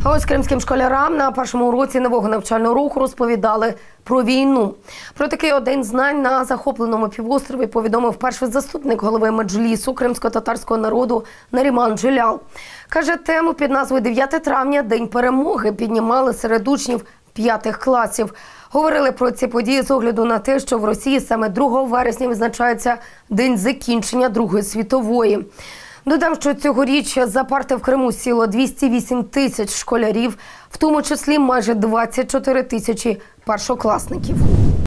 А ось кримським школярам на першому уроці нового навчального року розповідали про війну. Про такий день знань на захопленому півострові повідомив перший заступник голови Меджлісу кримсько-татарського народу Наріман Джелял. Каже, тему під назвою «9 травня – День перемоги» піднімали серед учнів 5 класів. Говорили про ці події з огляду на те, що в Росії саме 2 вересня відзначається День закінчення Другої світової. Додам, що цьогоріч за парти в Криму сіло 208 тисяч школярів, в тому числі майже 24 тисячі першокласників.